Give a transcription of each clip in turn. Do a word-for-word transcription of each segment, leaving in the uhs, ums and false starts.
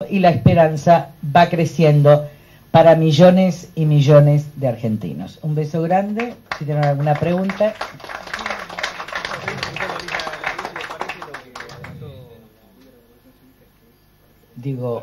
y la esperanza va creciendo para millones y millones de argentinos. Un beso grande. Si tienen alguna pregunta. Digo,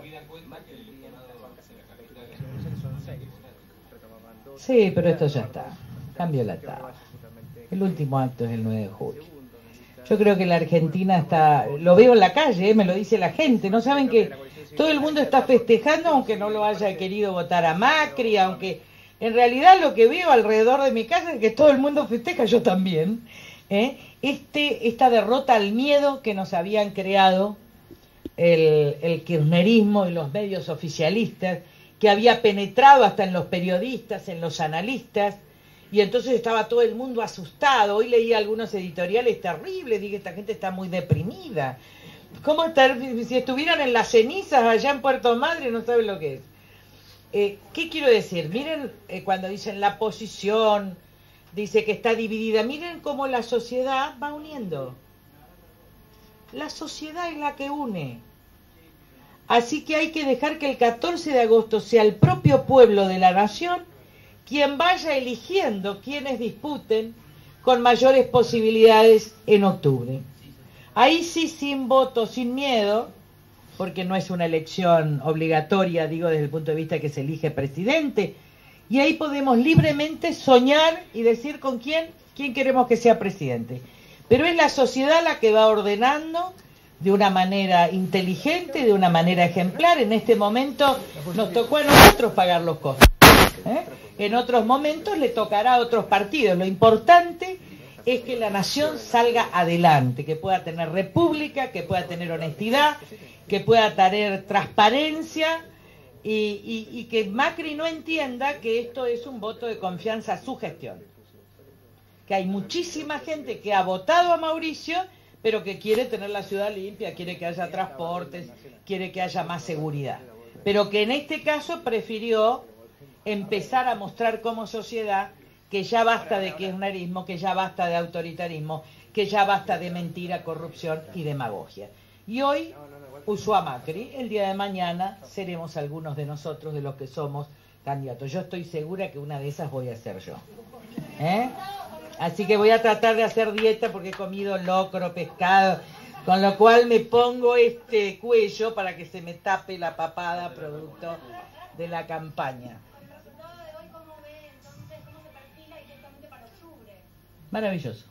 sí, pero esto ya está, cambió la etapa. El último acto es el nueve de julio. Yo creo que la Argentina está, lo veo en la calle, ¿eh? Me lo dice la gente, no saben que todo el mundo está festejando, aunque no lo haya querido votar a Macri, aunque en realidad lo que veo alrededor de mi casa es que todo el mundo festeja, yo también, ¿eh? Este, esta derrota al miedo que nos habían creado el, el kirchnerismo y los medios oficialistas, que había penetrado hasta en los periodistas, en los analistas, y entonces estaba todo el mundo asustado. Hoy leí algunos editoriales terribles, dije, esta gente está muy deprimida. ¿Cómo estar, si estuvieran en las cenizas allá en Puerto Madre, no saben lo que es? Eh, ¿Qué quiero decir? Miren, eh, cuando dicen la posición, dice que está dividida, miren cómo la sociedad va uniendo. La sociedad es la que une. Así que hay que dejar que el catorce de agosto sea el propio pueblo de la nación quien vaya eligiendo quienes disputen con mayores posibilidades en octubre. Ahí sí, sin voto, sin miedo, porque no es una elección obligatoria, digo, desde el punto de vista que se elige presidente, y ahí podemos libremente soñar y decir con quién, quién queremos que sea presidente. Pero es la sociedad la que va ordenando de una manera inteligente, de una manera ejemplar. En este momento nos tocó a nosotros pagar los costos, ¿eh? En otros momentos le tocará a otros partidos. Lo importante es que la nación salga adelante, que pueda tener república, que pueda tener honestidad, que pueda tener transparencia, y, y, y que Macri no entienda que esto es un voto de confianza a su gestión. Que hay muchísima gente que ha votado a Mauricio, pero que quiere tener la ciudad limpia, quiere que haya transportes, quiere que haya más seguridad. Pero que en este caso prefirió empezar a mostrar como sociedad que ya basta de kirchnerismo, que ya basta de autoritarismo, que ya basta de mentira, corrupción y demagogia. Y hoy usó a Macri. El día de mañana seremos algunos de nosotros, de los que somos candidatos. Yo estoy segura que una de esas voy a ser yo, ¿eh? Así que voy a tratar de hacer dieta porque he comido locro, pescado, con lo cual me pongo este cuello para que se me tape la papada producto de la campaña. Maravilloso.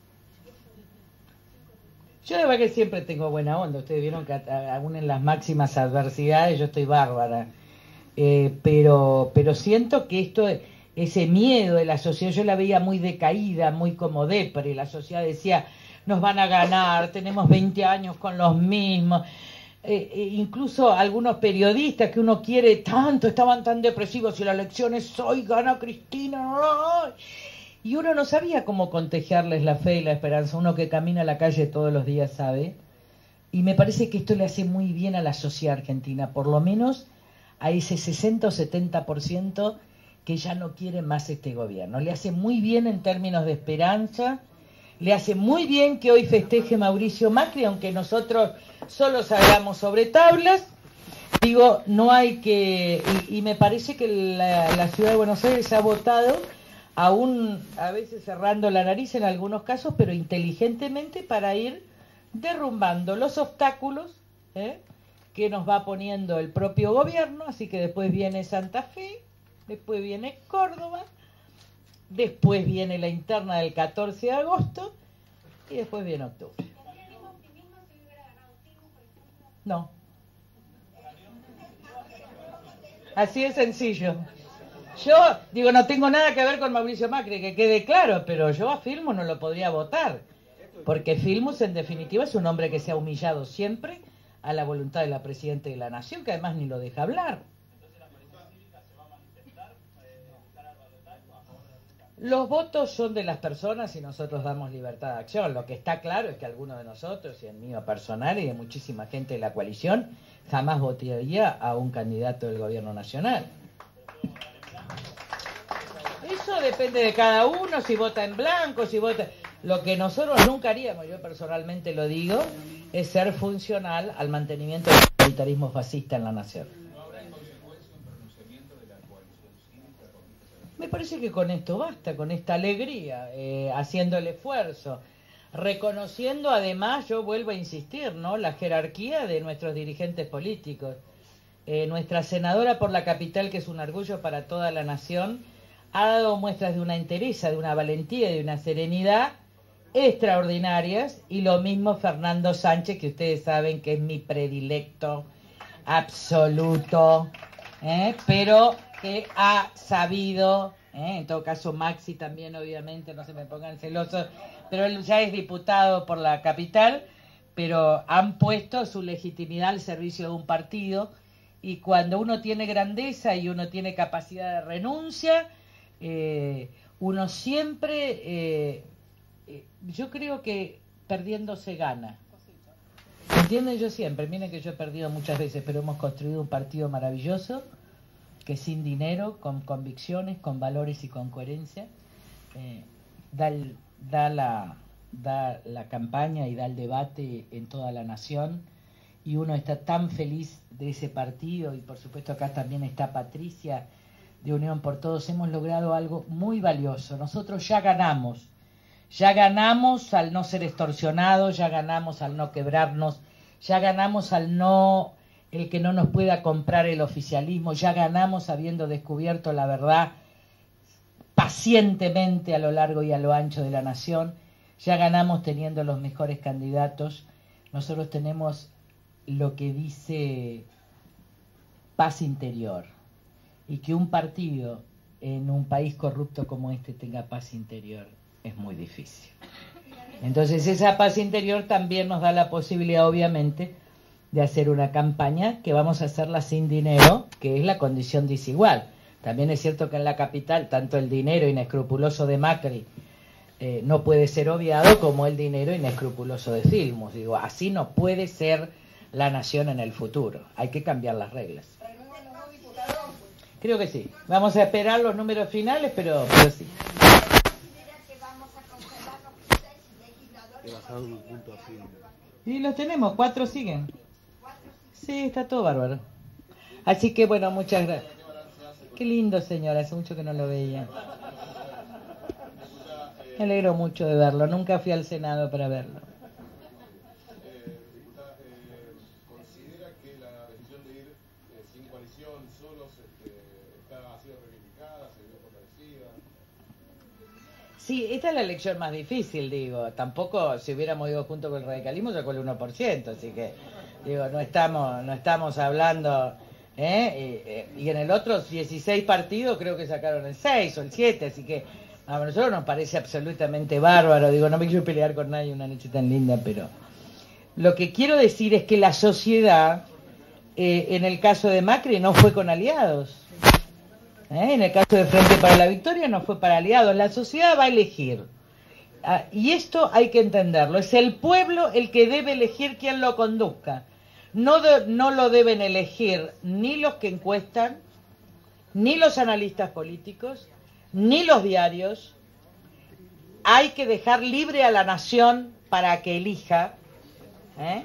Yo de verdad que siempre tengo buena onda. Ustedes vieron que aún en las máximas adversidades yo estoy bárbara. Eh, pero, pero siento que esto, ese miedo de la sociedad, yo la veía muy decaída, muy como depre. La sociedad decía, nos van a ganar, tenemos veinte años con los mismos. Eh, eh, incluso algunos periodistas que uno quiere tanto estaban tan depresivos, y la elección es hoy, gana Cristina. ¡No! Y uno no sabía cómo contagiarles la fe y la esperanza. Uno que camina a la calle todos los días sabe. Y me parece que esto le hace muy bien a la sociedad argentina, por lo menos a ese sesenta o setenta por ciento que ya no quiere más este gobierno. Le hace muy bien en términos de esperanza, le hace muy bien que hoy festeje Mauricio Macri, aunque nosotros solo salgamos sobre tablas. Digo, no hay que... Y, y me parece que la, la ciudad de Buenos Aires ha votado, aún a veces cerrando la nariz en algunos casos, pero inteligentemente, para ir derrumbando los obstáculos, ¿eh?, que nos va poniendo el propio gobierno. Así que después viene Santa Fe, después viene Córdoba, después viene la interna del catorce de agosto y después viene octubre. No. Así de sencillo. Yo digo, no tengo nada que ver con Mauricio Macri, que quede claro, pero yo a Filmus no lo podría votar, porque Filmus en definitiva es un hombre que se ha humillado siempre a la voluntad de la Presidenta de la Nación, que además ni lo deja hablar. Los votos son de las personas y nosotros damos libertad de acción. Lo que está claro es que algunos de nosotros, y el mío personal y de muchísima gente de la coalición, jamás votaría a un candidato del gobierno nacional. Eso depende de cada uno, si vota en blanco, si vota... Lo que nosotros nunca haríamos, yo personalmente lo digo, es ser funcional al mantenimiento de autoritarismo fascista en la nación. Me parece que con esto basta, con esta alegría, eh, haciendo el esfuerzo, reconociendo además, yo vuelvo a insistir, ¿no?, la jerarquía de nuestros dirigentes políticos. Eh, nuestra senadora por la capital, que es un orgullo para toda la nación, ha dado muestras de una entereza, de una valentía y de una serenidad extraordinarias, y lo mismo Fernando Sánchez, que ustedes saben que es mi predilecto absoluto, ¿eh? pero que ha sabido, ¿eh? en todo caso Maxi también, obviamente, no se me pongan celosos, pero él ya es diputado por la capital, pero han puesto su legitimidad al servicio de un partido. Y cuando uno tiene grandeza y uno tiene capacidad de renuncia, eh, uno siempre, eh, eh, yo creo que perdiendo se gana. ¿Entienden? Yo siempre, miren que yo he perdido muchas veces, pero hemos construido un partido maravilloso, que sin dinero, con convicciones, con valores y con coherencia, eh, da, el, da, la, da la campaña y da el debate en toda la nación. Y uno está tan feliz de ese partido, y por supuesto acá también está Patricia de Unión por Todos. Hemos logrado algo muy valioso. Nosotros ya ganamos, ya ganamos al no ser extorsionados, ya ganamos al no quebrarnos, ya ganamos al no, el que no nos pueda comprar el oficialismo, ya ganamos habiendo descubierto la verdad pacientemente a lo largo y a lo ancho de la nación, ya ganamos teniendo los mejores candidatos. Nosotros tenemos lo que dice paz interior, y que un partido en un país corrupto como este tenga paz interior es muy difícil. Entonces esa paz interior también nos da la posibilidad, obviamente, de hacer una campaña que vamos a hacerla sin dinero, que es la condición desigual. También es cierto que en la capital tanto el dinero inescrupuloso de Macri eh, no puede ser obviado, como el dinero inescrupuloso de Filmus. Digo, así no puede ser la nación en el futuro. Hay que cambiar las reglas. Creo que sí. Vamos a esperar los números finales, pero, pero sí. Y los tenemos, cuatro siguen. Sí, está todo bárbaro. Así que bueno, muchas gracias. Qué lindo, señora, hace mucho que no lo veía. Me alegro mucho de verlo. Nunca fui al Senado para verlo. Sí, esta es la elección más difícil, digo. Tampoco, si hubiéramos ido junto con el radicalismo, sacó el uno por ciento, así que, digo, no estamos no estamos hablando, ¿eh? Y, y en el otro, dieciséis partidos, creo que sacaron el seis o el siete, así que a nosotros nos parece absolutamente bárbaro. Digo, no me quiero pelear con nadie una noche tan linda, pero lo que quiero decir es que la sociedad, eh, en el caso de Macri, no fue con aliados. ¿Eh? En el caso de Frente para la Victoria no fue para aliados. La sociedad va a elegir, ah, y esto hay que entenderlo. Es el pueblo el que debe elegir quién lo conduzca. No, de, no lo deben elegir ni los que encuestan, ni los analistas políticos, ni los diarios. Hay que dejar libre a la nación para que elija, ¿eh?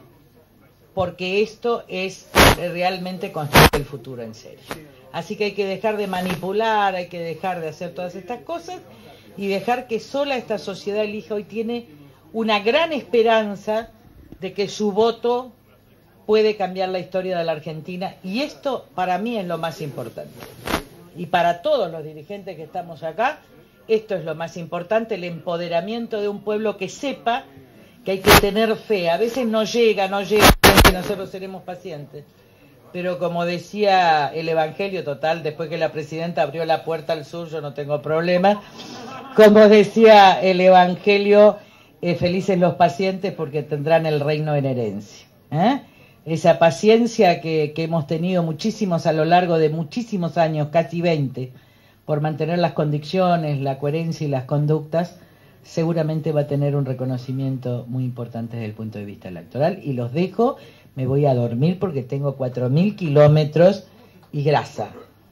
porque esto es realmente construir el futuro en serio. Así que hay que dejar de manipular, hay que dejar de hacer todas estas cosas y dejar que sola esta sociedad elija. Hoy tiene una gran esperanza de que su voto puede cambiar la historia de la Argentina, y esto para mí es lo más importante. Y para todos los dirigentes que estamos acá, esto es lo más importante, el empoderamiento de un pueblo que sepa que hay que tener fe. A veces no llega, no llega, que nosotros seremos pacientes. Pero como decía el Evangelio, total, después que la presidenta abrió la puerta al sur, yo no tengo problema. Como decía el Evangelio, eh, felices los pacientes porque tendrán el reino en herencia. ¿Eh? Esa paciencia que, que hemos tenido muchísimos a lo largo de muchísimos años, casi veinte, por mantener las condiciones, la coherencia y las conductas, seguramente va a tener un reconocimiento muy importante desde el punto de vista electoral. Y los dejo. Me voy a dormir porque tengo cuatro mil kilómetros y grasa.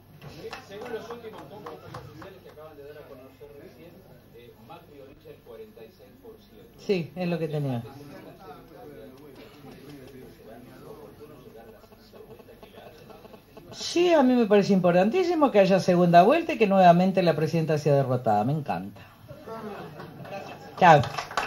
Según los últimos cómputos oficiales que acaban de dar a conocer recién, eh, Macri oricha el cuarenta y seis por ciento. Sí, es lo que tenía. Sí, a mí me parece importantísimo que haya segunda vuelta y que nuevamente la presidenta sea derrotada. Me encanta. Chao.